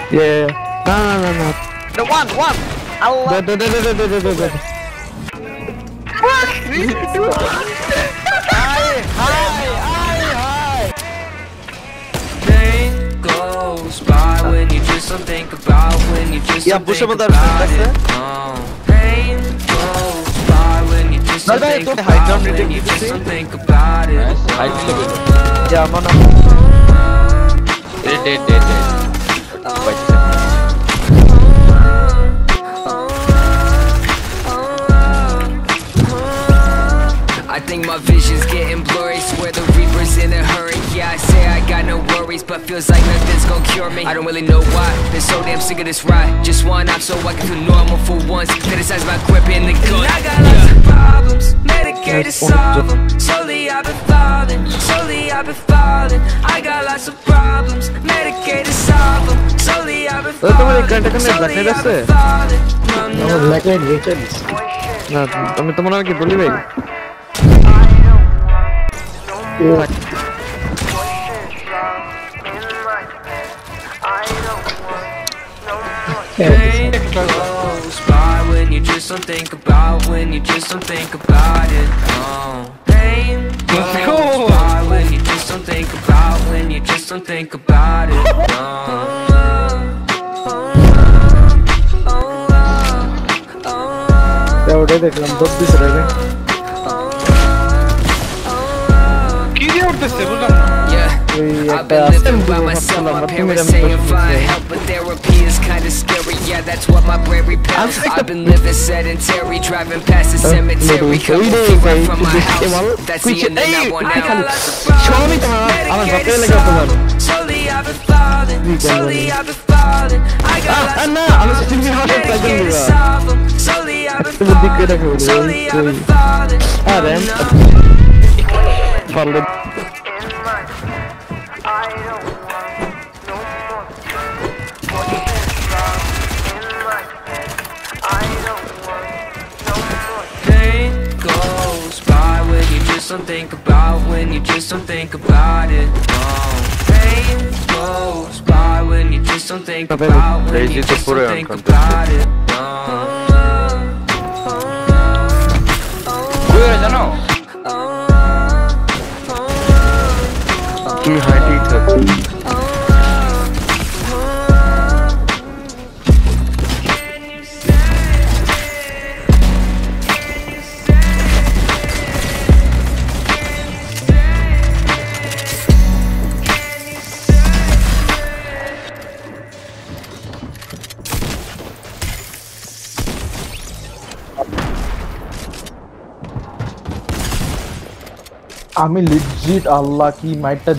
Yeah. No. The one. Allah. Hi. Pain goes by when you just don't think about when you just Yeah, don't push think up the about rest, it. Pain goes by when you just don't think about when you just don't think about it. Yeah, man. Dead. I think my vision's getting blurry. Swear the Reaper's in a hurry. Yeah, I say I got no worries, but feels like nothing's gonna cure me. I don't really know why, been so damn sick of this ride. Just one off so I can feel normal for once. Criticize my grip in the gun. I got lots of problems, medicated solve them. Slowly I've been falling. I got lots of problems, medicated solve them. Slowly I've been falling. আমি তো মনে হয় কি বলি ভাই Pain goes by when you just don't think about when you just don't think about it. Pain goes by when you just don't think about when you just don't think about it. ওটাই দেখলাম দোষ দিছে রে কি দিয়ে উঠতেছে বুঝলাম না I've been living by myself, my parents saying find help, but therapy is kinda scary, yeah, that's what my brain repels. I've been living sedentary, driving past the cemetery, couple feet right from my house, that's the end and I want out. Slowly I've been falling, I got lots of problems, dedicated to solve them. Slowly I've been falling. Pain goes by when you just don't think about when you just don't think about it. Pain goes by when you just don't think about when you just don't think about it. জানো কি হাইটি থাকে আমি legit আল্লাহ কি মাইটটা